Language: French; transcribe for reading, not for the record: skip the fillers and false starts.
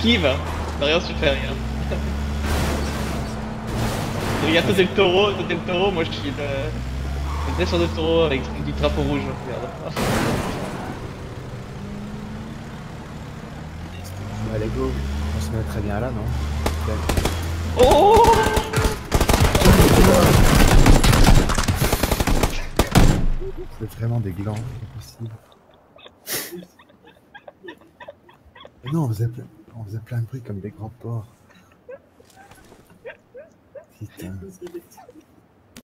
esquive. Derrière, tu fais rien. Regarde, toi t'es le taureau, moi je suis le descendre de taureau avec du drapeau rouge. Regarde. Bah, allez, go. On se met très bien là, non? Oh! C'est vraiment des glands, c'est possible. Mais non, on faisait plein de bruit comme des grands porcs. Putain.